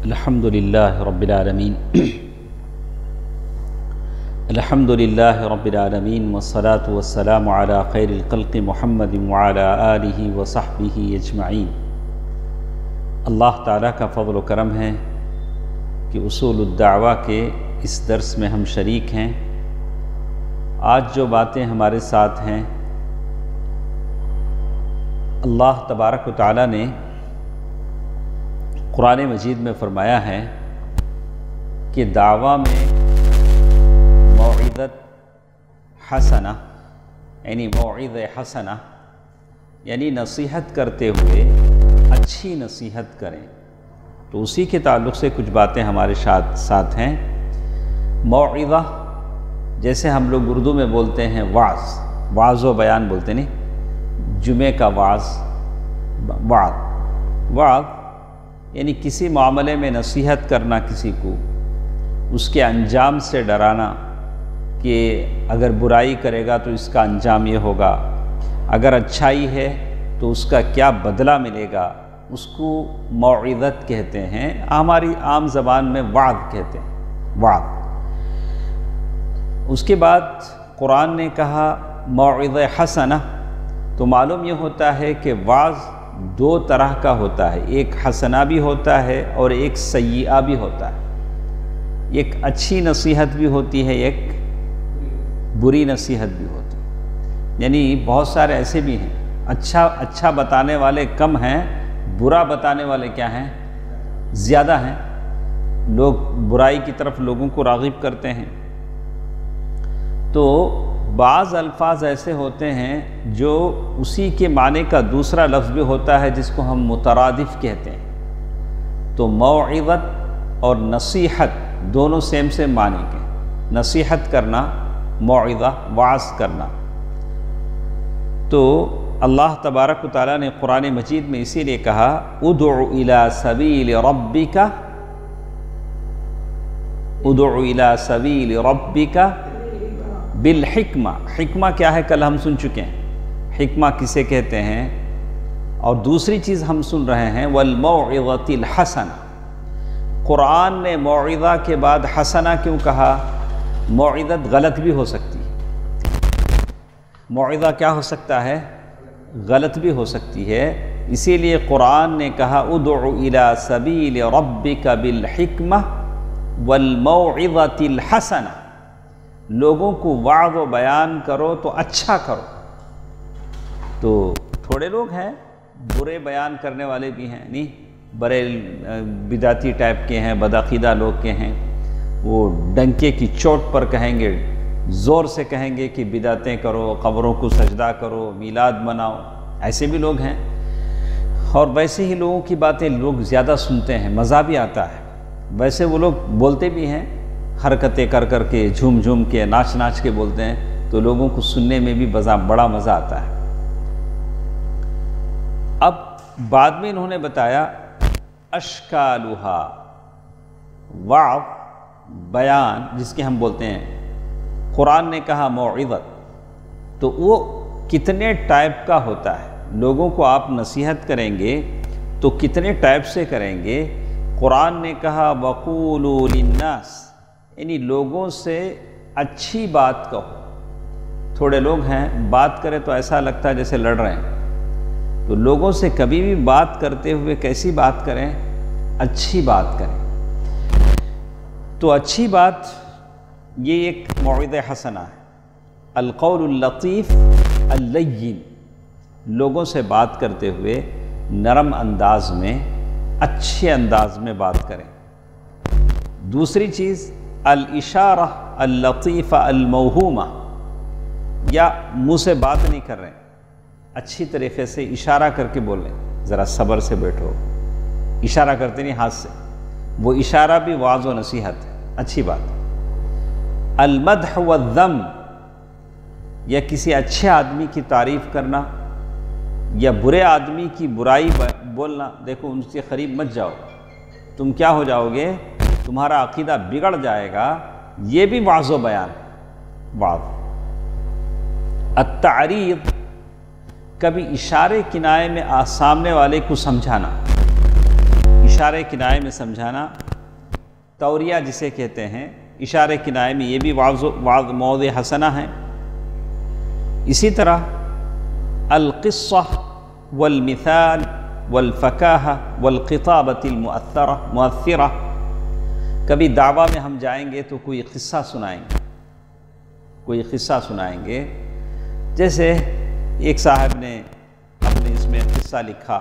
الحمدللہ رب العالمین الحمدللہ رب العالمین والصلاة والسلام علی خیر الخلق محمد وعلی آلہ وصحبہ اجمعین۔ اللہ تعالیٰ کا فضل و کرم ہے کہ اصول الدعوہ کے اس درس میں ہم شریک ہیں۔ آج جو باتیں ہمارے ساتھ ہیں، اللہ تبارک و تعالیٰ نے قرآن مجید میں فرمایا ہے کہ دعویٰ میں موعظت حسنہ یعنی موعظہ حسنہ یعنی نصیحت کرتے ہوئے اچھی نصیحت کریں، تو اسی کے تعلق سے کچھ باتیں ہمارے ساتھ ہیں۔ موعظہ جیسے ہم لوگ اردو میں بولتے ہیں واعظ و بیان بولتے نہیں، جمعے کا واعظ یعنی کسی معاملے میں نصیحت کرنا، کسی کو اس کے انجام سے ڈرانا کہ اگر برائی کرے گا تو اس کا انجام یہ ہوگا، اگر اچھائی ہے تو اس کا کیا بدلہ ملے گا، اس کو موعظت کہتے ہیں۔ ہماری عام زبان میں وعظ کہتے ہیں، وعظ۔ اس کے بعد قرآن نے کہا موعظہ حسنہ، تو معلوم یہ ہوتا ہے کہ وعظ دو طرح کا ہوتا ہے، ایک حسنہ بھی ہوتا ہے اور ایک سیئہ بھی ہوتا ہے۔ ایک اچھی نصیحت بھی ہوتی ہے، ایک بری نصیحت بھی ہوتی ہے۔ یعنی بہت سارے ایسے بھی ہیں، اچھا بتانے والے کم ہیں، برا بتانے والے کیا ہیں، زیادہ ہیں۔ لوگ برائی کی طرف لوگوں کو راغب کرتے ہیں۔ تو بعض الفاظ ایسے ہوتے ہیں جو اسی کے معنی کا دوسرا لفظ بھی ہوتا ہے، جس کو ہم مترادف کہتے ہیں۔ تو موعظت اور نصیحت دونوں سیم معنی کے، نصیحت کرنا، موعظہ وعظ کرنا۔ تو اللہ تبارک و تعالیٰ نے قرآن مجید میں اسی لیے کہا ادع الی سبیل ربک، ادع الی سبیل ربک بالحکمہ۔ حکمہ کیا ہے کل ہم سن چکے ہیں، حکمہ کسے کہتے ہیں۔ اور دوسری چیز ہم سن رہے ہیں والموعظۃ الحسنہ۔ قرآن نے موعظہ کے بعد حسنہ کیوں کہا؟ موعظت غلط بھی ہو سکتی ہے، موعظہ کیا ہو سکتا ہے؟ غلط بھی ہو سکتی ہے۔ اسی لیے قرآن نے کہا ادع الی سبیل ربک بالحکمہ والموعظۃ الحسنہ۔ لوگوں کو وعظ و بیان کرو تو اچھا کرو۔ تو تھوڑے لوگ ہیں برے بیان کرنے والے بھی ہیں، نہیں بڑے بدعتی ٹائپ کے ہیں، بدعقیدہ لوگ کے ہیں، وہ ڈنکے کی چوٹ پر کہیں گے، زور سے کہیں گے کہ بدعتیں کرو، قبروں کو سجدہ کرو، میلاد مناؤ، ایسے بھی لوگ ہیں۔ اور ویسے ہی لوگوں کی باتیں لوگ زیادہ سنتے ہیں، مزہ بھی آتا ہے۔ ویسے وہ لوگ بولتے بھی ہیں، حرکتیں کر کے، جھوم کے، ناچ کے بولتے ہیں، تو لوگوں کو سننے میں بھی بڑا مزہ آتا ہے۔ اب بعد میں انہوں نے بتایا اشکالھا، وعظ بیان جس کے ہم بولتے ہیں۔ قرآن نے کہا موعظت، تو وہ کتنے ٹائپ کا ہوتا ہے؟ لوگوں کو آپ نصیحت کریں گے تو کتنے ٹائپ سے کریں گے؟ قرآن نے کہا وقولوا للناس، یعنی لوگوں سے اچھی بات کہو۔ تھوڑے لوگ ہیں بات کریں تو ایسا لگتا ہے جیسے لڑ رہے ہیں، تو لوگوں سے کبھی بھی بات کرتے ہوئے کیسی بات کریں؟ اچھی بات کریں۔ تو اچھی بات یہ ایک موعظہ حسنہ ہے۔ القول اللطیف اللین، لوگوں سے بات کرتے ہوئے نرم انداز میں، اچھے انداز میں بات کریں۔ دوسری چیز الاشارہ اللطیفہ الموہومہ، یا منہ سے بات نہیں کر رہے ہیں، اچھی طریقے سے اشارہ کر کے بول رہے ہیں، ذرا صبر سے بیٹھو، اشارہ کرتے نہیں ہاتھ سے، وہ اشارہ بھی وعظ و نصیحت ہے، اچھی بات۔ المدح والذم، یا کسی اچھے آدمی کی تعریف کرنا یا برے آدمی کی برائی بولنا۔ دیکھو ان سے قریب مت جاؤ، تم کیا ہو جاؤ گے؟ تمہارا عقیدہ بگڑ جائے گا۔ یہ بھی وعظ و بیان، وعظ۔ التعریض، کبھی اشارے کنائے میں سامنے والے کو سمجھانا، اشارے کنائے میں سمجھانا، توریہ جسے کہتے ہیں، اشارے کنائے میں یہ بھی موضع حسنہ ہے۔ اسی طرح القصہ والمثال والفکاہہ والخطابۃ المؤثرہ، کبھی دعویٰ میں ہم جائیں گے تو کوئی قصہ سنائیں گے، جیسے ایک صاحب نے اپنے اس میں قصہ لکھا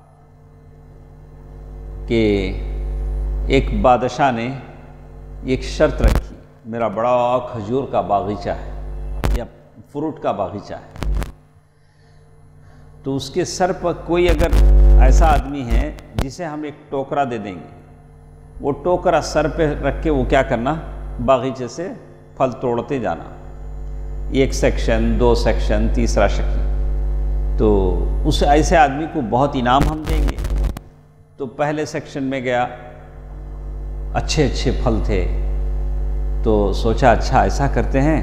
کہ ایک بادشاہ نے ایک شرط رکھی، میرا بڑا کھجور کا باغیچہ ہے یا فروٹ کا باغیچہ ہے، تو اس کے سر پر کوئی اگر ایسا آدمی ہے جسے ہم ایک ٹوکرا دے دیں گے، وہ ٹوکرا سر پہ رکھ کے وہ کیا کرنا، باغیچے سے پھل توڑتے جانا، ایک سیکشن، دو سیکشن، تیسرا سیکشن، تو اس ایسے آدمی کو بہت انعام ہم دیں گے۔ تو پہلے سیکشن میں گیا، اچھے پھل تھے، تو سوچا اچھا ایسا کرتے ہیں،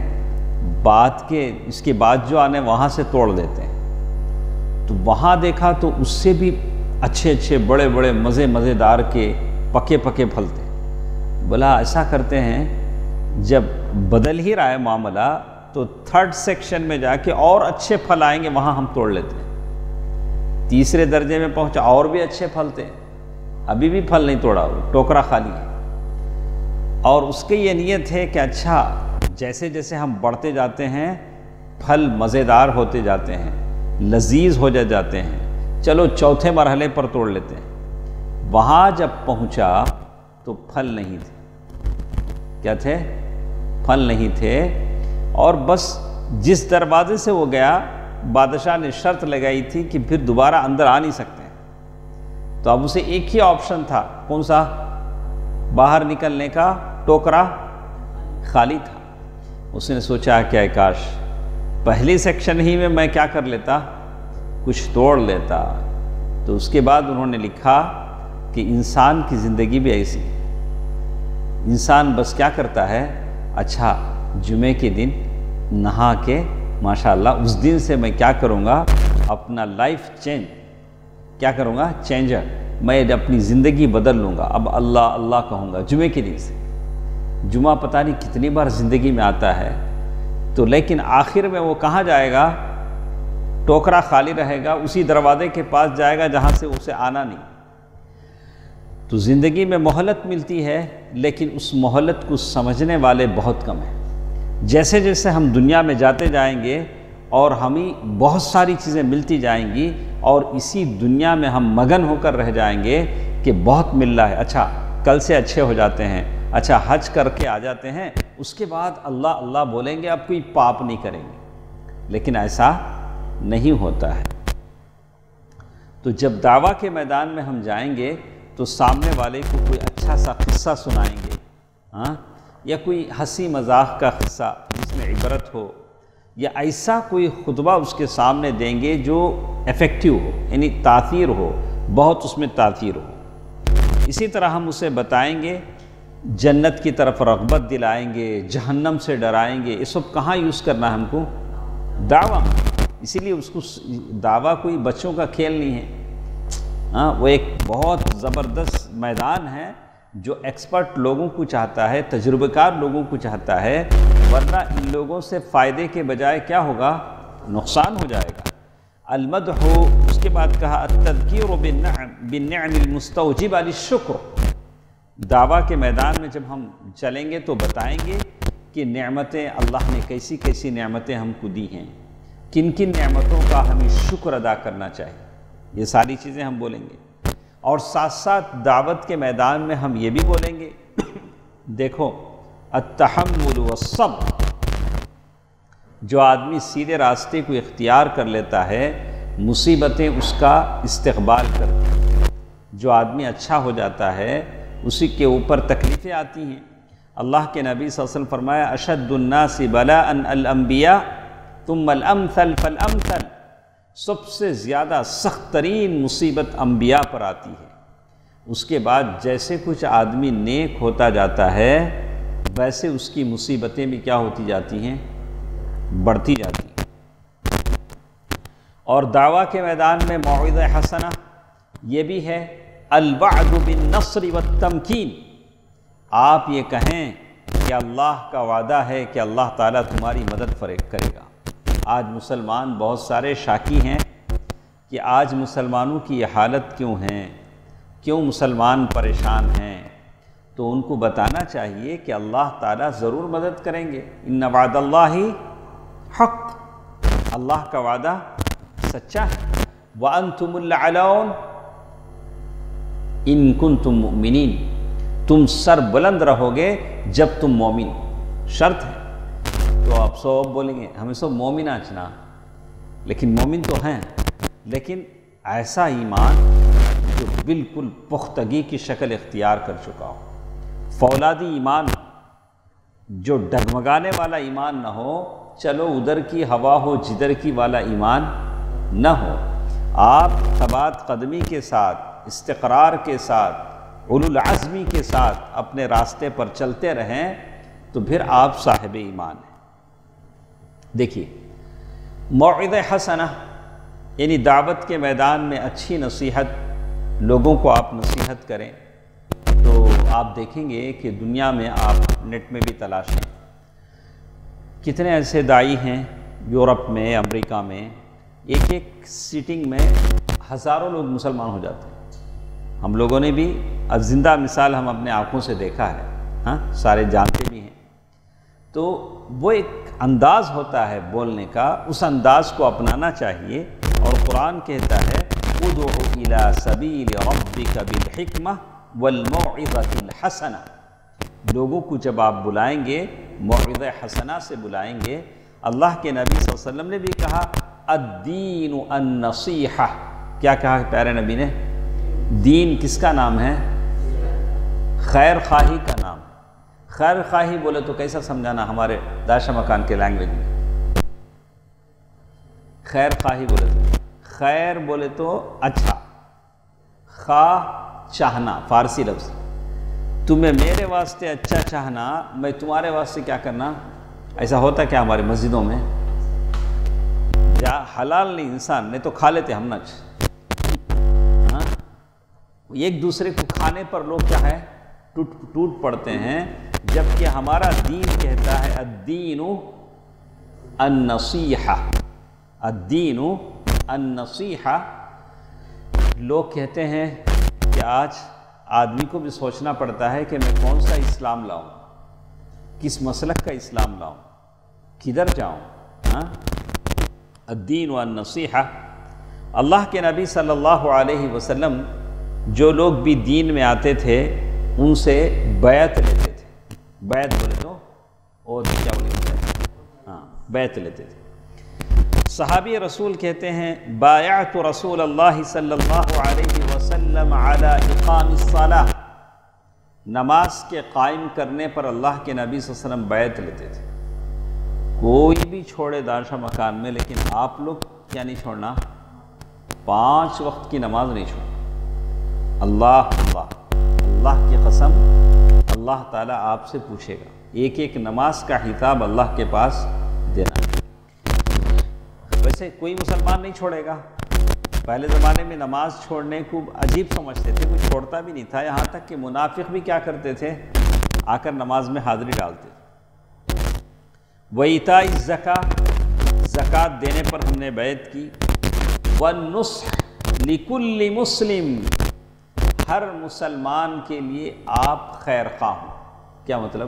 اس کے بعد جو آنے وہاں سے توڑ لیتے ہیں، تو وہاں دیکھا تو اس سے بھی اچھے بڑے مزیدار کے پکے پھل تھے۔ بولا ایسا کرتے ہیں، جب بدل ہی رہا ہے معاملہ تو تھرڈ سیکشن میں جا کے اور اچھے پھل آئیں گے، وہاں ہم توڑ لیتے ہیں۔ تیسرے درجے میں پہنچا، اور بھی اچھے پھل تھے، ابھی بھی پھل نہیں توڑا، ٹوکرا خالی ہے۔ اور اس کی یہ نیت ہے کہ اچھا جیسے ہم بڑھتے جاتے ہیں، پھل مزیدار ہوتے جاتے ہیں، لذیذ ہو جاتے ہیں، چلو چوتھے مرحلے پر توڑ لیتے ہیں۔ وہاں جب پہنچا تو پھل نہیں تھے۔ کیا تھے؟ پھل نہیں تھے، اور بس جس دروازے سے وہ گیا، بادشاہ نے شرط لگائی تھی کہ پھر دوبارہ اندر آ نہیں سکتے، تو اب اسے ایک ہی آپشن تھا، کون سا؟ باہر نکلنے کا، ٹوکرا خالی تھا۔ اس نے سوچا کہ کاش پہلی سیکشن ہی میں میں کیا کر لیتا، کچھ توڑ لیتا۔ تو اس کے بعد انہوں نے لکھا کہ انسان کی زندگی بھی ایسی، انسان بس کیا کرتا ہے، اچھا جمعے کے دن نہا کے ماشاءاللہ اس دن سے میں کیا کروں گا، اپنا لائف کیا کروں گا، چینجر، میں اپنی زندگی بدل لوں گا، اب اللہ کہوں گا جمعے کے دن سے۔ جمعہ پتہ نہیں کتنی بار زندگی میں آتا ہے، تو لیکن آخر میں وہ کہاں جائے گا، ٹوکرا خالی رہے گا، اسی دروازے کے پاس جائے گا جہاں سے اسے آنا نہیں۔ تو زندگی میں مہلت ملتی ہے، لیکن اس مہلت کو سمجھنے والے بہت کم ہیں۔ جیسے ہم دنیا میں جاتے جائیں گے اور ہمیں بہت ساری چیزیں ملتی جائیں گی، اور اسی دنیا میں ہم مگن ہو کر رہ جائیں گے کہ بہت مل رہا ہے، اچھا کل سے اچھے ہو جاتے ہیں، اچھا حج کر کے آ جاتے ہیں، اس کے بعد اللہ بولیں گے، اب کوئی پاپ نہیں کریں گے، لیکن ایسا نہیں ہوتا ہے۔ تو جب دعویٰ کے میدان میں ہم جائیں گے تو سامنے والے کو کوئی اچھا سا قصہ سنائیں گے، یا کوئی ہنسی مذاق کا قصہ جس میں عبرت ہو، یا ایسا کوئی خطبہ اس کے سامنے دیں گے جو ایفیکٹیو ہو، یعنی تاثیر ہو، بہت اس میں تاثیر ہو۔ اسی طرح ہم اسے بتائیں گے، جنت کی طرف رغبت دلائیں گے، جہنم سے ڈرائیں گے۔ یہ سب کہاں یوز کرنا ہے ہم کو؟ دعویٰ میں۔ اسی لیے اس کو دعویٰ کوئی بچوں کا کھیل نہیں ہے، وہ ایک بہت زبردست میدان ہے جو ایکسپرٹ لوگوں کو چاہتا ہے، تجربہ کار لوگوں کو چاہتا ہے، ورنہ ان لوگوں سے فائدے کے بجائے کیا ہوگا؟ نقصان ہو جائے گا۔ المدح، اس کے بعد کہا التذکیر بالنعم المستوجبہ للشکر۔ دعویٰ کے میدان میں جب ہم چلیں گے تو بتائیں گے کہ نعمتیں اللہ نے کیسی نعمتیں ہم کو دی ہیں، کن نعمتوں کا ہمیں شکر ادا کرنا چاہیے، یہ ساری چیزیں ہم بولیں گے۔ اور ساتھ ساتھ دعوت کے میدان میں ہم یہ بھی بولیں گے، دیکھو التحمل والصبر، جو آدمی سیدھے راستے کو اختیار کر لیتا ہے، مصیبتیں اس کا استقبال کرتی ہیں۔ جو آدمی اچھا ہو جاتا ہے اسی کے اوپر تکلیفیں آتی ہیں۔ اللہ کے نبی صلی اللہ علیہ وسلم فرمایا اشد الناس بلاء الانبیاء ثم الامثل فالامثل، سب سے زیادہ سخت ترین مصیبت انبیاء پر آتی ہے، اس کے بعد جیسے کچھ آدمی نیک ہوتا جاتا ہے ویسے اس کی مصیبتیں بھی کیا ہوتی جاتی ہیں؟ بڑھتی جاتی ہیں۔ اور دعویٰ کے میدان میں موعظہ حسنہ یہ بھی ہے، الوعد بالنصر والتمکین، آپ یہ کہیں کہ اللہ کا وعدہ ہے کہ اللہ تعالیٰ تمہاری مدد کرے گا۔ آج مسلمان بہت سارے شاکی ہیں کہ آج مسلمانوں کی یہ حالت کیوں ہیں، کیوں مسلمان پریشان ہیں، تو ان کو بتانا چاہیے کہ اللہ تعالیٰ ضرور مدد کریں گے۔ ان وعد اللہ حق، اللہ کا وعدہ سچا ہے۔ وَأَنْتُمُ الْأَعْلَوْنَ إِن كُنتُم مُؤْمِنِينَ، تم سر بلند رہو گے جب تم مومن، شرط ہے۔ تو آپ سب بولیں گے ہمیں سب مومن آچنا، لیکن مومن تو ہیں، لیکن ایسا ایمان جو بالکل پختگی کی شکل اختیار کر چکا ہو، فولادی ایمان، جو ڈگمگانے والا ایمان نہ ہو، چلو ادھر کی ہوا ہو جدھر کی والا ایمان نہ ہو۔ آپ ثبات قدمی کے ساتھ، استقرار کے ساتھ، اولو العزمی کے ساتھ اپنے راستے پر چلتے رہیں تو پھر آپ صاحب ایمان ہیں۔ دیکھیے، موعظہ حسنہ یعنی دعوت کے میدان میں اچھی نصیحت، لوگوں کو آپ نصیحت کریں، تو آپ دیکھیں گے کہ دنیا میں آپ نیٹ میں بھی تلاشیں، کتنے ایسے داعی ہیں یورپ میں، امریکہ میں، ایک ایک سیٹنگ میں ہزاروں لوگ مسلمان ہو جاتے ہیں۔ ہم لوگوں نے بھی اب زندہ مثال ہم اپنے آنکھوں سے دیکھا ہے، ہاں سارے جانتے بھی ہیں۔ تو وہ ایک انداز ہوتا ہے بولنے کا، اس انداز کو اپنانا چاہیے، اور قرآن کہتا ہے ادعو الی سبیل ربک بالحکمہ والموعظۃ الحسنہ، لوگوں کو جب آپ بلائیں گے موعظہ حسنہ سے بلائیں گے۔ اللہ کے نبی صلی اللہ علیہ وسلم نے بھی کہا الدین النصیحہ، کیا کہا پیارے نبی نے؟ دین کس کا نام ہے؟ خیر خواہی کا نام۔ خیر خواہی بولے تو کیسا سمجھانا ہمارے داشا مکان کے لینگویج میں؟ خیر خواہی بولے تو، خیر بولے تو اچھا، خواہ چاہنا، فارسی لفظ، تمہیں میرے واسطے اچھا چاہنا، میں تمہارے واسطے کیا کرنا۔ ایسا ہوتا کیا ہماری مسجدوں میں؟ یا حلال نہیں انسان نہیں تو کھا لیتے ہم نچ، ہاں ایک دوسرے کو کھانے پر لوگ کیا ہے ٹوٹ پڑتے ہیں، جبکہ ہمارا دین کہتا ہے الدین النصیحہ، الدین النصیحہ۔ لوگ کہتے ہیں کہ آج آدمی کو بھی سوچنا پڑتا ہے کہ میں کون سا اسلام لاؤں، کس مسلک کا اسلام لاؤں، کدھر جاؤں، ہاں الدین والنصیحہ۔ اللہ کے نبی صلی اللہ علیہ وسلم جو لوگ بھی دین میں آتے تھے ان سے بیعت لیتے تھے، بیعت بولے تو اور کیا بولے، ہاں بیعت لیتے تھے۔ صحابی رسول کہتے ہیں بایعت رسول اللہ صلی اللہ علیہ وسلم علی اقام الصلاۃ، نماز کے قائم کرنے پر اللہ کے نبی صلی اللہ علیہ وسلم بیعت لیتے تھے۔ کوئی بھی چھوڑے داشا مکان میں، لیکن آپ لوگ کیا نہیں چھوڑنا؟ 5 وقت کی نماز نہیں چھوڑنا۔ اللہ کی قسم، اللہ تعالیٰ آپ سے پوچھے گا، ایک ایک نماز کا حساب اللہ کے پاس دینا۔ ویسے کوئی مسلمان نہیں چھوڑے گا، پہلے زمانے میں نماز چھوڑنے کو عجیب سمجھتے تھے، کوئی چھوڑتا بھی نہیں تھا، یہاں تک کہ منافق بھی کیا کرتے تھے، آ کر نماز میں حاضری ڈالتے تھے۔ وَإِيتَاءِ الزَّكَاةِ، زکوٰۃ دینے پر ہم نے بیعت کی۔ وَالنُّصْحِ لِكُلِّ مُسْلِمٍ، ہر مسلمان کے لیے آپ خیر خواہ ہوں۔ کیا مطلب؟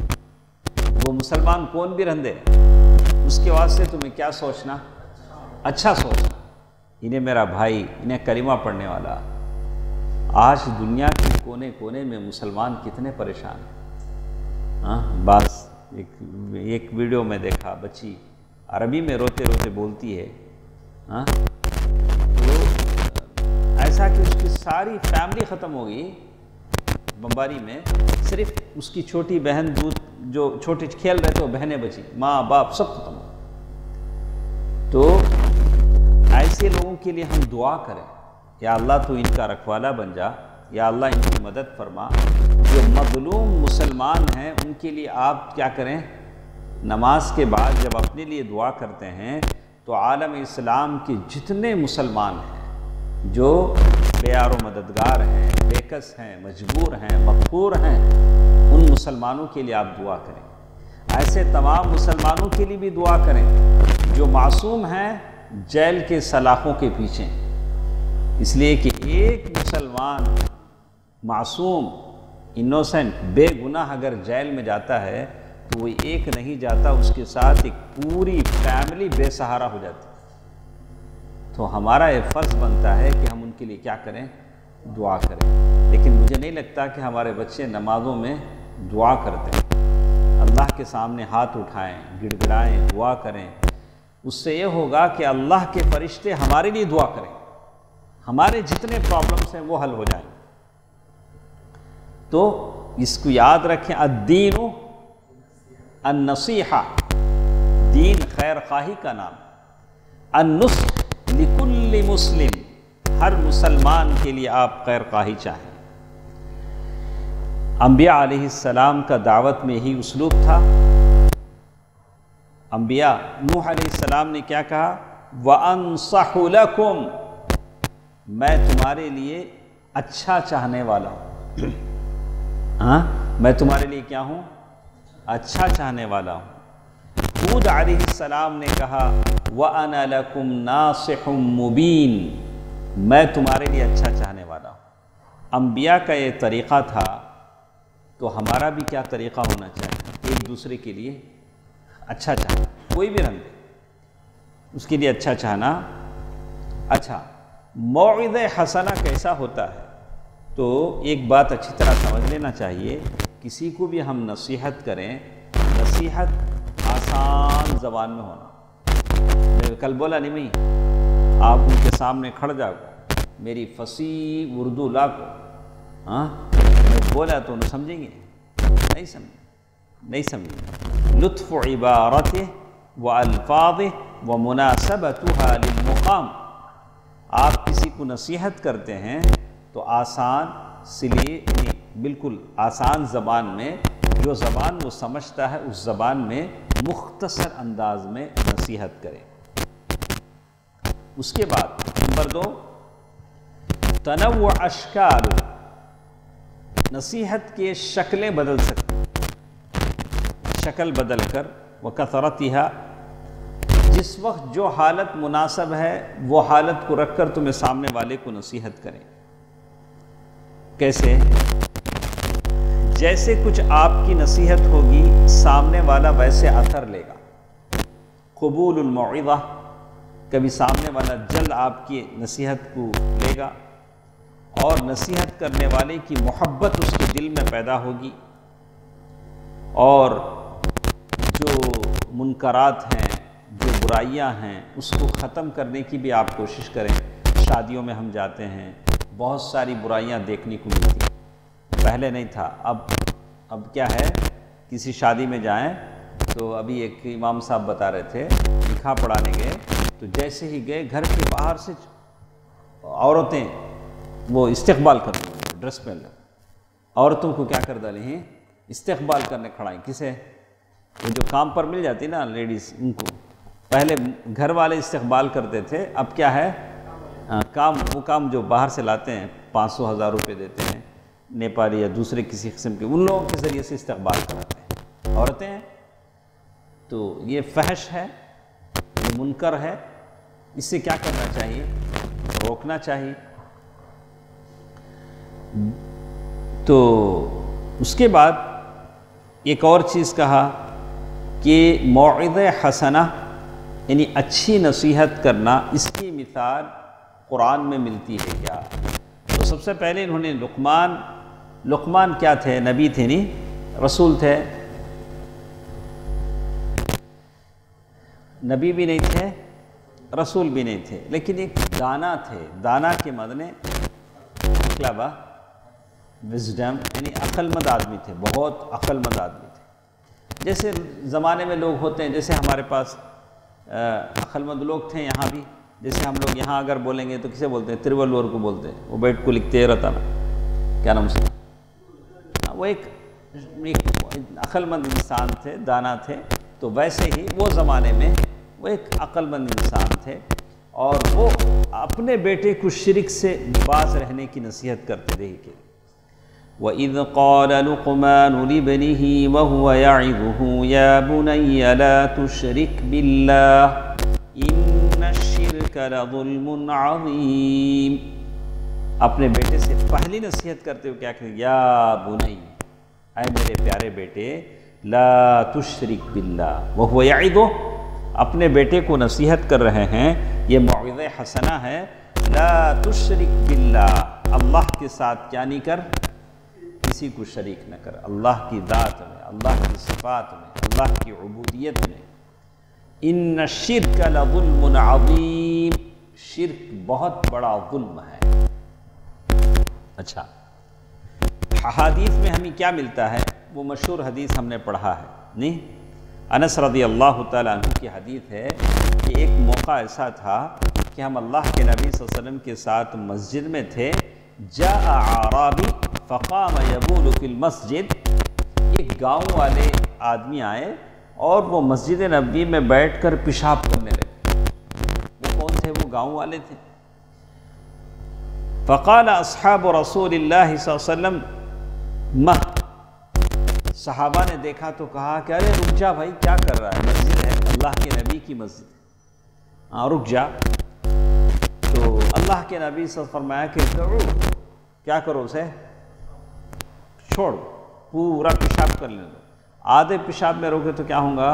وہ مسلمان کون بھی رہندے، اس کے واسطے تمہیں کیا سوچنا؟ اچھا سوچنا، انہیں میرا بھائی، انہیں کلمہ پڑھنے والا۔ آج دنیا کے کونے کونے میں مسلمان کتنے پریشان ہیں، ہاں بس ایک ویڈیو میں دیکھا، بچی عربی میں روتے روتے بولتی ہے، ہاں تو ایسا کہ اس کی ساری فیملی ختم ہو گئی بمباری میں، صرف اس کی چھوٹی بہن جو چھوٹے کھیل رہے تھے وہ بہنیں بچی، ماں باپ سب ختم ہو۔ تو ایسے لوگوں کے لیے ہم دعا کریں، یا اللہ تو ان کا رکھوالا بن جا، یا اللہ ان کی مدد فرما۔ جو مظلوم مسلمان ہیں ان کے لیے آپ کیا کریں؟ نماز کے بعد جب اپنے لیے دعا کرتے ہیں تو عالم اسلام کے جتنے مسلمان ہیں جو یار و مددگار ہیں، بے کس ہیں، مجبور ہیں، مقہور ہیں، ان مسلمانوں کے لیے آپ دعا کریں۔ ایسے تمام مسلمانوں کے لیے بھی دعا کریں جو معصوم ہیں جیل کے سلاخوں کے پیچھے، اس لیے کہ ایک مسلمان معصوم انوسنٹ بے گناہ اگر جیل میں جاتا ہے تو وہ ایک نہیں جاتا، اس کے ساتھ ایک پوری فیملی بے سہارا ہو جاتی۔ تو ہمارا یہ فرض بنتا ہے کہ ہم ان کے لیے کیا کریں؟ دعا کریں۔ لیکن مجھے نہیں لگتا کہ ہمارے بچے نمازوں میں دعا کرتے ہیں۔ اللہ کے سامنے ہاتھ اٹھائیں، گڑ گڑائیں، دعا کریں، اس سے یہ ہوگا کہ اللہ کے فرشتے ہمارے لیے دعا کریں، ہمارے جتنے پرابلمس ہیں وہ حل ہو جائیں۔ تو اس کو یاد رکھیں، الدین النصیحہ، دین خیر خواہی کا نام، النصح لکل مسلم، ہر مسلمان کے لیے آپ خیر خواہی چاہیں۔ انبیاء علیہ السلام کا دعوت میں یہی اسلوب تھا۔ انبیاء نوح علیہ السلام نے کیا کہا؟ وَأَنصَحُ لَكُمْ، میں تمہارے لیے اچھا چاہنے والا ہوں۔ ہاں، میں تمہارے لیے کیا ہوں؟ اچھا چاہنے والا ہوں۔ ہود علیہ السلام نے کہا وَأَنَا لَكُمْ نَاصِحٌ مُبِينٌ، میں تمہارے لیے اچھا چاہنے والا ہوں۔ انبیاء کا یہ طریقہ تھا، تو ہمارا بھی کیا طریقہ ہونا چاہیے؟ ایک دوسرے کے لیے اچھا چاہنا، کوئی بھی رنگ اس کے لیے اچھا چاہنا۔ اچھا، موعظہ حسنہ کیسا ہوتا ہے؟ تو ایک بات اچھی طرح سمجھ لینا چاہیے، کسی کو بھی ہم نصیحت کریں، نصیحت آسان زبان میں ہونا۔ میں کل بولا نہیں میں، آپ ان کے سامنے کھڑ جاؤ، میری فصیح اردو لاکھو، ہاں میں بولا تو انہیں سمجھیں گے؟ نہیں سمجھیں۔ لطف عبارت و الفاظ و مناسبتها للمقام، آپ کسی کو نصیحت کرتے ہیں تو آسان سلی، بالکل آسان زبان میں، جو زبان وہ سمجھتا ہے اس زبان میں مختصر انداز میں نصیحت کریں۔ اس کے بعد نمبر 2، تنوع اشکال، نصیحت کے شکلیں بدل سکتی، شکل بدل کر، وکثرتها، جس وقت جو حالت مناسب ہے وہ حالت کو رکھ کر تمہیں سامنے والے کو نصیحت کریں۔ کیسے؟ جیسے کچھ آپ کی نصیحت ہوگی سامنے والا ویسے اثر لے گا۔ قبول الموعظہ، کبھی سامنے والا جلد آپ کی نصیحت کو لے گا، اور نصیحت کرنے والے کی محبت اس کے دل میں پیدا ہوگی، اور جو منکرات ہیں، جو برائیاں ہیں، اس کو ختم کرنے کی بھی آپ کوشش کریں۔ شادیوں میں ہم جاتے ہیں، بہت ساری برائیاں دیکھنے کو ملتی ہیں، پہلے نہیں تھا، اب کیا ہے، کسی شادی میں جائیں تو ابھی ایک امام صاحب بتا رہے تھے، نکاح پڑھانے گئے تو جیسے ہی گئے گھر کے باہر سے عورتیں وہ استقبال کرنے لگیں، ڈریس پہن لیں، عورتوں کو کیا کر ڈالے ہیں؟ استقبال کرنے کھڑائیں۔ کسے؟ وہ جو کام پر مل جاتی نا لیڈیز، ان کو پہلے گھر والے استقبال کرتے تھے، اب کیا ہے، وہ کام جو باہر سے لاتے ہیں 500,000 روپے دیتے ہیں، نیپالی یا دوسرے کسی قسم کے، ان لوگوں کے ذریعے سے استقبال کراتے ہیں عورتیں ہیں۔ تو یہ فحش ہے، یہ منکر ہے، اس سے کیا کرنا چاہیے؟ روکنا چاہیے۔ تو اس کے بعد ایک اور چیز کہا کہ موعظہ حسنہ، یعنی اچھی نصیحت کرنا، اس کی مثال قرآن میں ملتی ہے کیا؟ تو سب سے پہلے انہوں نے لقمان کیا تھے؟ نبی تھے نہیں، رسول تھے، نبی بھی نہیں تھے، رسول بھی نہیں تھے، لیکن ایک دانا تھے۔ دانا کے معنی مطلب وزڈم، یعنی عقل مند آدمی تھے، بہت عقل مند آدمی تھے۔ جیسے زمانے میں لوگ ہوتے ہیں، جیسے ہمارے پاس عقل مند لوگ تھے یہاں بھی، جیسے ہم لوگ یہاں اگر بولیں گے تو کسے بولتے ہیں؟ ترولور کو بولتے ہیں، وہ بیٹھ کو لکھتے رہتا نا، کیا نام سے، وہ ایک عقل مند انسان تھے، دانا تھے۔ تو ویسے ہی وہ زمانے میں وہ ایک عقل مند انسان تھے، اور وہ اپنے بیٹے کو شرک سے باز رہنے کی نصیحت کرتے تھے کہ وَإِذْ قَالَ لُقْمَانُ لِابْنِهِ وَهُوَ يَعِظُهُ يَا بُنَيَّ لَا تُشْرِكْ بِاللَّهِ إِنَّ الشِّرْكَ لَظُلْمٌ عَظِيمٌ. اپنے بیٹے سے پہلی نصیحت کرتے ہوئے کیا کہتے ہیں؟ یا بنی، اے میرے پیارے بیٹے، لا تشرک باللہ. وہو یعظہ، اپنے بیٹے کو نصیحت کر رہے ہیں، یہ موعظہ حسنہ ہے. لا تشرک باللہ، اللہ کے ساتھ کیا نہیں کر، کسی کو شریک نہ کر. اللہ کی ذات میں، اللہ کی صفات میں، اللہ کی عبودیت میں. ان الشرک لظلم عظیم، شرک بہت بڑا ظلم ہے. اچھا، حدیث میں ہمیں کیا ملتا ہے؟ وہ مشہور حدیث ہم نے پڑھا ہے نہیں؟ انس رضی اللہ تعالیٰ عنہ کی حدیث ہے کہ ایک موقع ایسا تھا کہ ہم اللہ کے نبی صلی اللہ علیہ وسلم کے ساتھ مسجد میں تھے. جاء اعرابی فقام یبول فی المسجد، ایک گاؤں والے آدمی آئے اور وہ مسجد نبوی میں بیٹھ کر پیشاب کرنے لگے. وہ کون تھے؟ وہ گاؤں والے تھے. فقال اصحاب رسول اللہ صلی اللہ علیہ وسلم مہ، صحابہ نے دیکھا تو کہا کہ ارے رک جا بھائی، کیا کر رہا ہے؟ مسجد ہے، اللہ کے نبی کی مسجد ہے، ہاں رک جا. تو اللہ کے نبی صلی اللہ علیہ وسلم فرمایا کہ دعو، کیا کرو اسے، چھوڑ، پورا پیشاب کر لیں دو. آدھے پیشاب میں روکے تو کیا ہوگا؟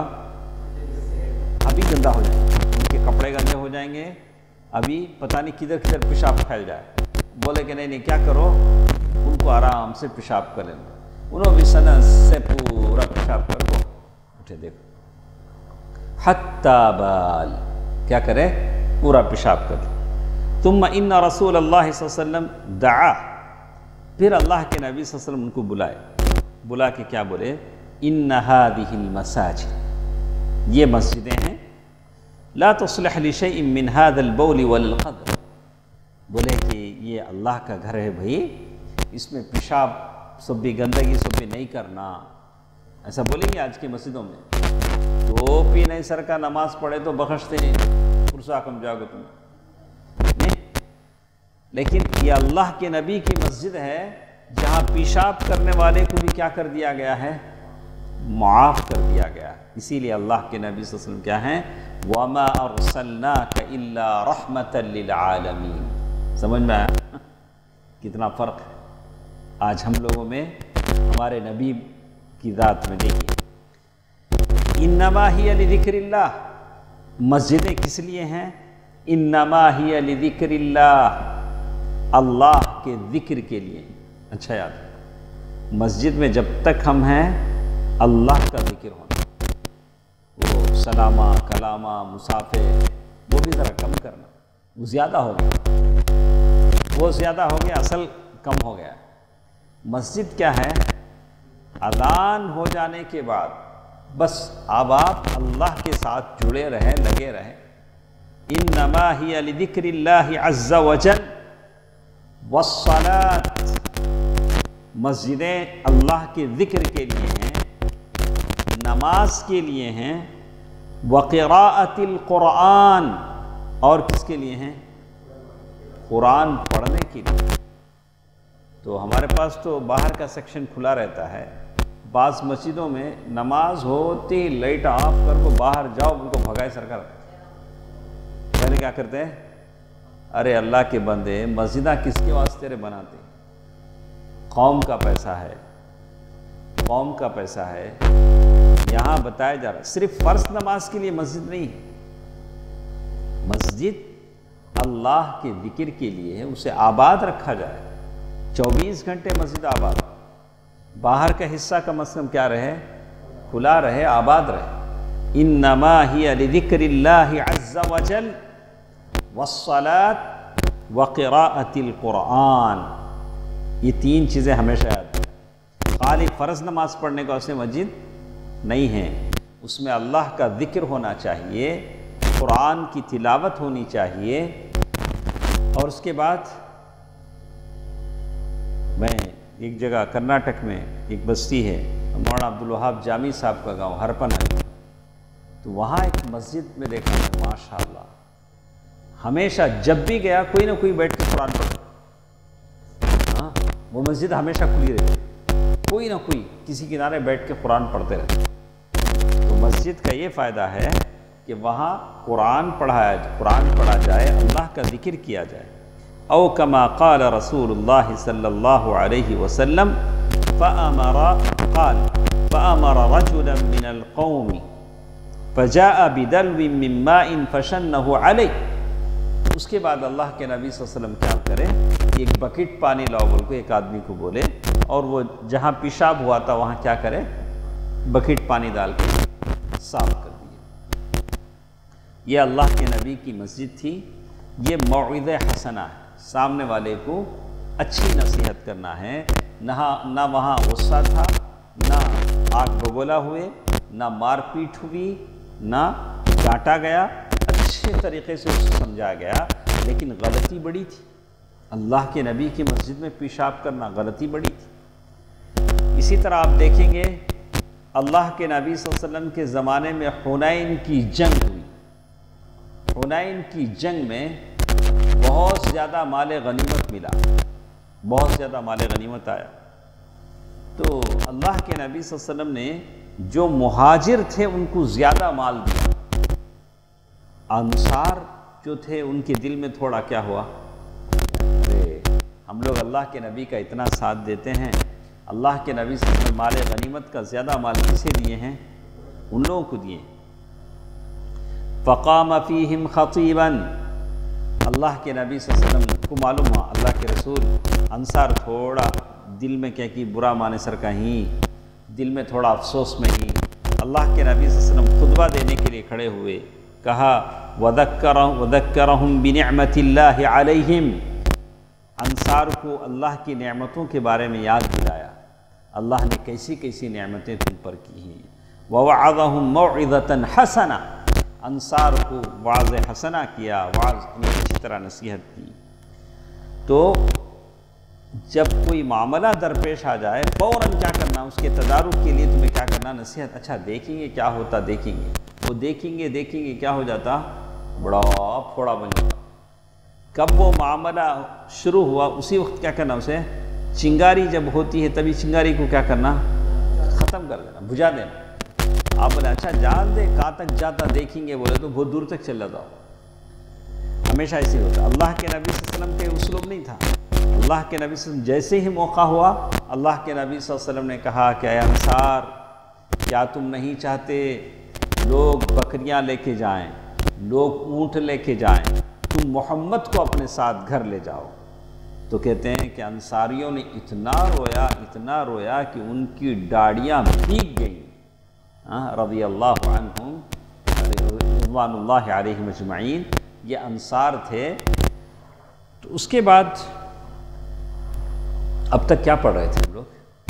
ابھی گندا ہو جائیں گے، ان کے کپڑے گندے ہو جائیں گے، ابھی پتہ نہیں کدھر کدھر پیشاب پھیل جائے. بولے کہ نہیں کیا کرو، ان کو آرام سے پیشاب کر لیں. انہوں بھی سنس سے پورا پیشاب کر کو اٹھے. دیکھو حتی بال، کیا کرے؟ پورا پیشاب کر. ثم ان رسول اللہ صلی اللہ علیہ وسلم دعا، پھر اللہ کے نبی صلی اللہ علیہ وسلم ان کو بلائے. بلا کے کیا بولے؟ ان هذه المساجد، یہ مسجدیں ہیں، لا تصلح لشیء من هذا البول والقدر، بولے کہ یہ اللہ کا گھر ہے بھائی، اس میں پیشاب سب بھی گندگی سب بھی نہیں کرنا. ایسا بولیں گے آج کی مسجدوں میں؟ تو بھی نہیں سر کا نماز پڑھے تو بخشتے نہیں، پرسا کم جاؤ گے تم نہیں. لیکن یہ اللہ کے نبی کی مسجد ہے جہاں پیشاب کرنے والے کو بھی کیا کر دیا گیا ہے؟ معاف کر دیا گیا. اسی لیے اللہ کے نبی صلی اللہ علیہ وسلم کیا ہیں؟ وَمَا أَرْسَلْنَاكَ إِلَّا رَحْمَةً لِلْعَالَمِينَ. سمجھ میں آیا کتنا فرق ہے آج ہم لوگوں میں ہمارے نبی کی ذات میں؟ دیکھیے، انما ہی لذکر اللہ، مسجدیں کس لیے ہیں؟ انما ہی لذکر اللہ، اللہ کے ذکر کے لیے. اچھا یاد، مسجد میں جب تک ہم ہیں اللہ کا ذکر ہونا. وہ سلامہ کلامہ مسافر وہ بھی ذرا کم کرنا، وہ زیادہ ہو گیا، وہ زیادہ ہو گیا، اصل کم ہو گیا. مسجد کیا ہے؟ اذان ہو جانے کے بعد بس اب آپ اللہ کے ساتھ جڑے رہیں، لگے رہیں. انما ہی لذکر اللہ عز وجل والصلاۃ، مسجدیں اللہ کے ذکر کے لیے ہیں، نماز کے لیے ہیں. وقراءۃ القرآن، اور کس کے لیے ہیں؟ قرآن پڑھنے کے لیے. تو ہمارے پاس تو باہر کا سیکشن کھلا رہتا ہے. بعض مسجدوں میں نماز ہوتی لائٹ آف کر کو باہر جاؤ، ان کو بھگائے سرکار. پہلے کیا کرتے ہیں؟ ارے اللہ کے بندے، مسجدہ کس کے واسطے رے بناتے؟ قوم کا پیسہ ہے، قوم کا پیسہ ہے. یہاں بتایا جا رہا ہے صرف فرض نماز کے لیے مسجد نہیں ہے. مسجد اللہ کے ذکر کے لیے ہے، اسے آباد رکھا جائے. 24 گھنٹے مسجد آباد، باہر کا حصہ کم از کم کیا رہے؟ کھلا رہے، آباد رہے. انما ہی لذکر اللہ عز وجل والصلاۃ وقراءۃ القرآن. یہ تین چیزیں ہمیشہ یاد ہیں. خالی فرض نماز پڑھنے کا اسے مسجد نہیں ہے، اس میں اللہ کا ذکر ہونا چاہیے، قرآن کی تلاوت ہونی چاہیے. اور اس کے بعد میں ایک جگہ کرناٹک میں ایک بستی ہے، مولانا عبدالوہاب جامی صاحب کا گاؤں ہرپن ہے. تو وہاں ایک مسجد میں دیکھا ہے، ماشاءاللہ ہمیشہ جب بھی گیا کوئی نہ کوئی بیٹھ کے قرآن پڑھتا. ہاں وہ مسجد ہمیشہ کھلی رہتی، کوئی نہ کوئی کسی کنارے بیٹھ کے قرآن پڑھتے رہتے. تو مسجد کا یہ فائدہ ہے کہ وہاں قرآن پڑھا جائے، اللہ کا ذکر کیا جائے. او کما قال رسول اللہ صلی اللہ علیہ وسلم فأمر رجلا من القوم فجاء بدلو من ماء فشنه علیہ. اس کے بعد اللہ کے نبی صلی اللہ علیہ وسلم کیا کرے، ایک بکٹ پانی لاؤ بول کو ایک آدمی کو بولے، اور وہ جہاں پیشاب ہوا تھا وہاں کیا کرے، بکٹ پانی ڈال کے صاف کر دیا. یہ اللہ کے نبی کی مسجد تھی. یہ موعظہ حسنہ ہے، سامنے والے کو اچھی نصیحت کرنا ہے. نہ وہاں غصہ تھا، نہ آگ بگولا ہوئے، نہ مار پیٹ ہوئی، نہ ڈانٹا گیا، اچھے طریقے سے اسے سمجھا گیا. لیکن غلطی بڑی تھی، اللہ کے نبی کی مسجد میں پیشاب کرنا غلطی بڑی تھی. اسی طرح آپ دیکھیں گے اللہ کے نبی صلی اللہ علیہ وسلم کے زمانے میں حنین کی جنگ ہوئی. حنین کی جنگ میں بہت زیادہ مال غنیمت ملا، بہت زیادہ مال غنیمت آیا. تو اللہ کے نبی صلی اللہ علیہ وسلم نے جو مہاجر تھے ان کو زیادہ مال دیا. انصار جو تھے ان کے دل میں تھوڑا کیا ہوا، ہم لوگ اللہ کے نبی کا اتنا ساتھ دیتے ہیں، اللہ کے نبی صلی اللہ علیہ وسلم مال غنیمت کا زیادہ مال کسے دیے ہیں، ان لوگوں کو دیے. فقام فیہم خطیبا. اللہ کے نبی صلی اللہ علیہ وسلم کو معلوم ہوا اللہ کے رسول انصار تھوڑا دل میں کیا کہ برا مانے سر کا ہی، دل میں تھوڑا افسوس میں ہی. اللہ کے نبی صلی اللہ علیہ وسلم خطبہ دینے کے لیے کھڑے ہوئے، کہا وَذَكَّرَهُمْ بِنِعْمَةِ اللَّهِ عَلَيْهِمْ. انصار کو اللہ کی نعمتوں کے بارے میں یاد دلایا، اللہ نے کیسی کیسی نعمتیں تم پر کی ہیں. وَوَعَظَهُمْ مَوْعِظَةً حَسَنَةً. انصار کو وعظ حسنہ کیا، وعظ میں اچھی طرح نصیحت کی. تو جب کوئی معاملہ درپیش آ جائے فوراً کیا کرنا، اس کے تدارک کے لیے تمہیں کیا کرنا، نصیحت. اچھا دیکھیں گے کیا ہوتا، دیکھیں گے. وہ دیکھیں گے کیا ہو جاتا، بڑا پھوڑا بن جاتا. کب وہ معاملہ شروع ہوا اسی وقت کیا کرنا، اسے چنگاری جب ہوتی ہے تبھی چنگاری کو کیا کرنا، ختم کر دینا، بجھا دینا. آپ بولے اچھا جان دے کہاں تک جاتا، دیکھیں گے بولے تو بہت دور تک چل جاتا ہو. ہمیشہ ایسے ہوتا. اللہ کے نبی صلی اللہ علیہ وسلم کے اسلوب نہیں تھا. اللہ کے نبی صلی اللہ علیہ وسلم جیسے ہی موقع ہوا، اللہ کے نبی صلی اللہ علیہ وسلم نے کہا کہ اے انصار، کیا تم نہیں چاہتے لوگ بکریاں لے کے جائیں، لوگ اونٹ لے کے جائیں، تم محمد کو اپنے ساتھ گھر لے جاؤ. تو کہتے ہیں کہ انصاریوں نے اتنا رویا کہ ان کی داڑیاں بھیگ گئیں. رضی اللہ عنہم رضوان اللہ علیہم اجمعین. یہ انصار تھے. تو اس کے بعد اب تک کیا پڑھ رہے تھے ہم لوگ،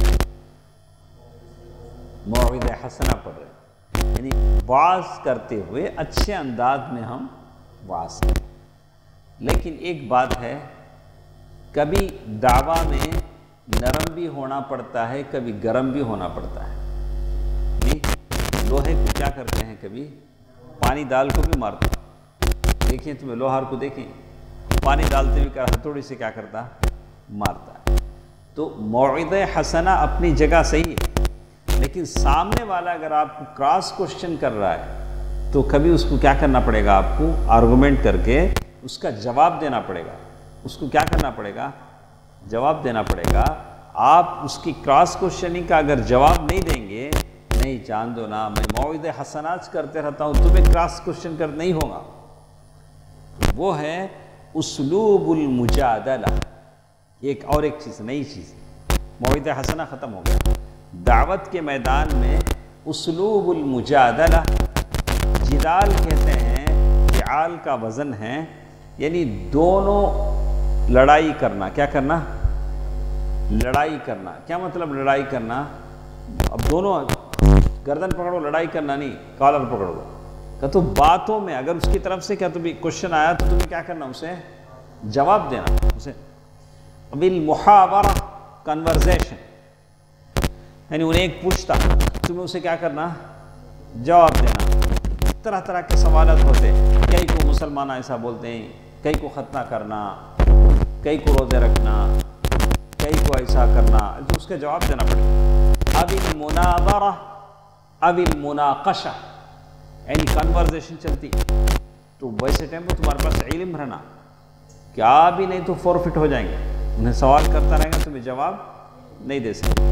موعظہ حسنہ پڑھ رہے ہیں، یعنی وعظ کرتے ہوئے اچھے انداز میں ہم وعظ کریں. لیکن ایک بات ہے، کبھی دعویٰ میں نرم بھی ہونا پڑتا ہے، کبھی گرم بھی ہونا پڑتا ہے. لوہے کو کیا کرتے ہیں، کبھی پانی ڈال کو بھی مارتے ہیں. دیکھیں تمہیں لوہار کو دیکھیں، پانی ڈالتے ہوئے ہتھوڑی سے کیا کرتا، مارتا ہے. تو موعظہ حسنہ اپنی جگہ صحیح ہے، لیکن سامنے والا اگر آپ کو کراس کوشچن کر رہا ہے تو کبھی اس کو کیا کرنا پڑے گا، آپ کو آرگومنٹ کر کے اس کا جواب دینا پڑے گا. اس کو کیا کرنا پڑے گا، جواب دینا پڑے گا. آپ اس کی کراس کوشچننگ کا اگر جواب نہیں دیں گے، نہیں جان دو نا میں موعظہ حسنات کرتے رہتا ہوں، تمہیں کراس کوشچن کر نہیں ہوگا. وہ ہے اسلوب المجادلہ. ایک چیز، نئی چیز. موعظہ حسنہ ختم ہو گیا. دعوت کے میدان میں اسلوب المجادلہ، جدال کہتے ہیں، فعال کا وزن ہے، یعنی دونوں لڑائی کرنا. کیا کرنا، لڑائی کرنا. کیا مطلب لڑائی کرنا، اب دونوں گردن پکڑو، لڑائی کرنا نہیں، کالر پکڑو. کہ تو باتوں میں اگر اس کی طرف سے کیا تمہیں کوشچن آیا تو تمہیں کیا کرنا، اسے جواب دینا. اسے بالمحاورہ، کنورزیشن، یعنی انہیں ایک پوچھتا تمہیں اسے کیا کرنا، جواب دینا. طرح طرح کے سوالات ہوتے ہیں. کئی کو مسلمان ایسا بولتے ہیں، کئی کو ختنہ کرنا، کئی کو روزے رکھنا، کئی کو ایسا کرنا، تو اس کا جواب دینا پڑے گا۔ اب المناظرہ، اب المناقشہ، یعنی کنورزیشن چلتی، تو ویسے ٹائم میں تمہارے پاس علم رہنا، کیا بھی نہیں تو فورفٹ ہو جائیں گے، انہیں سوال کرتا رہے گا تمہیں جواب نہیں دے سکتے۔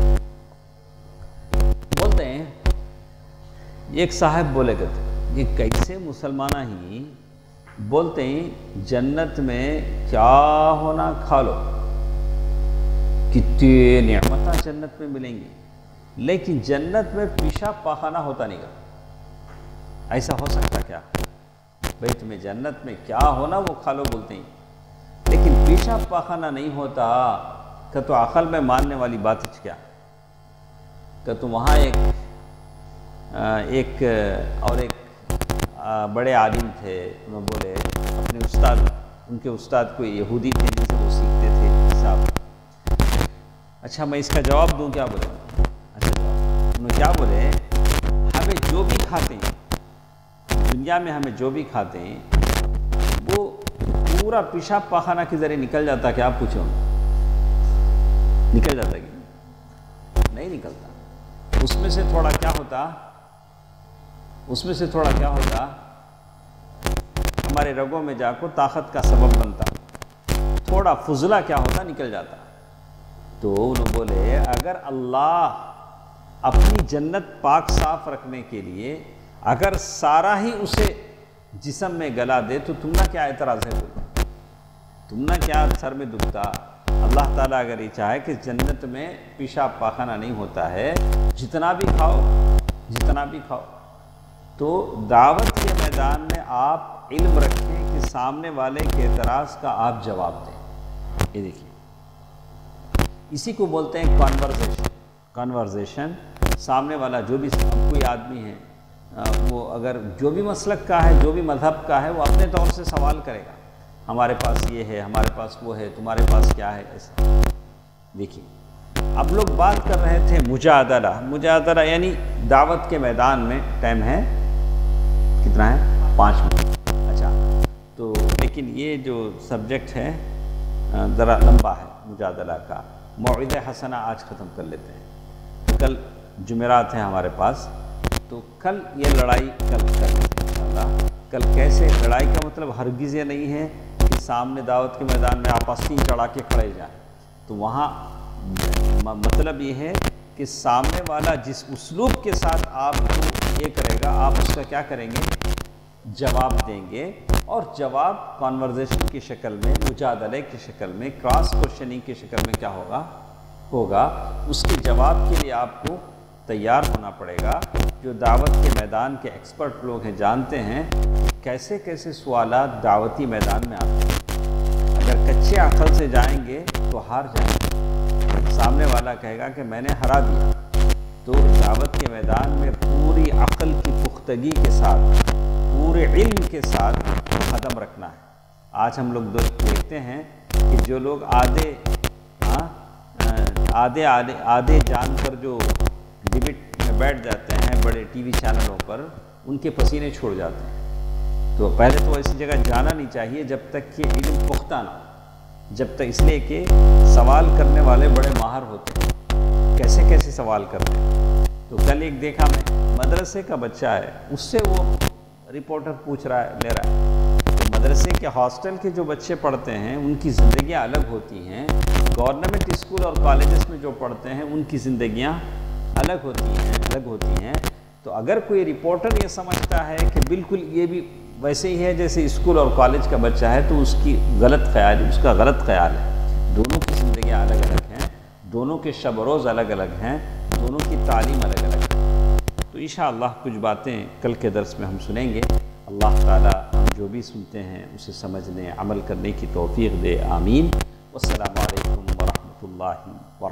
بولتے ہیں ایک صاحب بولے گا یہ کیسے مسلمانہ ہی بولتے ہیں جنت میں کیا ہونا کھا لو، کتنی نعمتیں جنت میں ملیں گی، لیکن جنت میں پیشاب پاخانہ ہوتا نہیں گا، ایسا ہو سکتا کیا؟ بھئی تمہیں جنت میں کیا ہونا وہ کھا لو بولتے ہیں، لیکن پیشاب پاخانہ نہیں ہوتا کہ تو عقل میں ماننے والی بات کیا کہ تم وہاں ایک بڑے عالم تھے، انہوں بولے اپنے استاد، ان کے استاد کوئی یہودی تھے جن سے وہ سیکھتے تھے حساب۔ اچھا میں اس کا جواب دوں، کیا بولے؟ اچھا انہوں کیا بولے، ہمیں جو بھی کھاتے ہیں دنیا میں، ہمیں جو بھی کھاتے ہیں وہ پورا پیشاب پاخانہ کے ذریعے نکل جاتا ہے، کیا آپ پوچھو نکل جاتا ہے کہ نہیں نکلتا؟ اس میں سے تھوڑا کیا ہوتا، اس میں سے تھوڑا کیا ہوتا ہمارے رگوں میں جا کر طاقت کا سبب بنتا، تھوڑا فضلہ کیا ہوتا نکل جاتا۔ تو انہوں بولے اگر اللہ اپنی جنت پاک صاف رکھنے کے لیے اگر سارا ہی اسے جسم میں گلا دے تو تم نہ کیا اعتراض ہے، تم نہ کیا سر میں دکھتا؟ اللہ تعالیٰ اگر یہ چاہے کہ جنت میں پیشاب پاخانہ نہیں ہوتا ہے، جتنا بھی کھاؤ، جتنا بھی کھاؤ، تو دعوت کے میدان میں آپ علم رکھیں کہ سامنے والے کے اعتراض کا آپ جواب دیں۔ یہ دیکھیے اسی کو بولتے ہیں کانورزیشن۔ کانورزیشن سامنے والا جو بھی کوئی آدمی ہے وہ اگر جو بھی مسلک کا ہے، جو بھی مذہب کا ہے، وہ اپنے طور سے سوال کرے گا، ہمارے پاس یہ ہے، ہمارے پاس وہ ہے، تمہارے پاس کیا ہے، ایسا۔ دیکھیے اب لوگ بات کر رہے تھے مجادلہ، مجادلہ یعنی دعوت کے میدان میں، ٹائم ہے کتنا ہے؟ 5 منٹ۔ اچھا تو لیکن یہ جو سبجیکٹ ہے ذرا لمبا ہے مجادلہ کا، موعظہ حسنہ آج ختم کر لیتے ہیں، کل جمعرات ہیں ہمارے پاس، تو کل یہ لڑائی کل کر لیتے ہیں انشاءاللہ۔ کل کیسے لڑائی کا مطلب ہرگز یہ نہیں ہے کہ سامنے دعوت کے میدان میں آپ آستین چڑھا کے کھڑے جائیں، تو وہاں مطلب یہ ہے کہ سامنے والا جس اسلوب کے ساتھ آپ کو یہ کرے گا، آپ اس کا کیا کریں گے؟ جواب دیں گے، اور جواب کانورزیشن کی شکل میں، مجادلے کی شکل میں، کراس کوشچننگ کی شکل میں کیا ہوگا، اس کے جواب کے لیے آپ کو تیار ہونا پڑے گا۔ جو دعوت کے میدان کے ایکسپرٹ لوگ ہیں جانتے ہیں کیسے کیسے سوالات دعوتی میدان میں آتے ہیں، اگر کچے عقل سے جائیں گے تو ہار جائیں گے، سامنے والا کہے گا کہ میں نے ہرا دیا۔ تو دعوت کے میدان میں پوری عقل کی پختگی کے ساتھ، پورے علم کے ساتھ قدم رکھنا ہے۔ آج ہم لوگ دیکھتے ہیں کہ جو لوگ آدھے جان کر جو ڈبیٹ میں بیٹھ جاتے ہیں بڑے ٹی وی چینلوں پر، ان کے پسینے چھوڑ جاتے ہیں۔ تو پہلے تو ایسی جگہ جانا نہیں چاہیے جب تک کہ علم پختہ نہ ہو، جب تک، اس لیے کہ سوال کرنے والے بڑے ماہر ہوتے ہیں، کیسے کیسے سوال کرتے ہیں۔ تو کل ایک دیکھا میں، مدرسے کا بچہ ہے، اس سے وہ رپورٹر پوچھ رہا ہے، لے رہا ہے، تو مدرسے کے ہاسٹل کے جو بچے پڑھتے ہیں ان کی زندگیاں الگ ہوتی ہیں، گورنمنٹ اسکول اور کالجز میں جو پڑھتے ہیں ان کی زندگیاں الگ ہوتی ہیں۔ تو اگر کوئی رپورٹر یہ سمجھتا ہے کہ بالکل یہ بھی ویسے ہی ہے جیسے اسکول اور کالج کا بچہ ہے، تو اس کا غلط خیال ہے۔ دونوں کی زندگیاں الگ الگ ہیں، دونوں کے شب و روز الگ الگ ہیں، دونوں کی تعلیم الگ الگ ہے۔ تو انشاءاللہ کچھ باتیں کل کے درس میں ہم سنیں گے۔ اللہ تعالیٰ ہم جو بھی سنتے ہیں اسے سمجھنے، عمل کرنے کی توفیق دے، آمین۔ والسلام علیکم ورحمۃ اللہ وبرکاتہ۔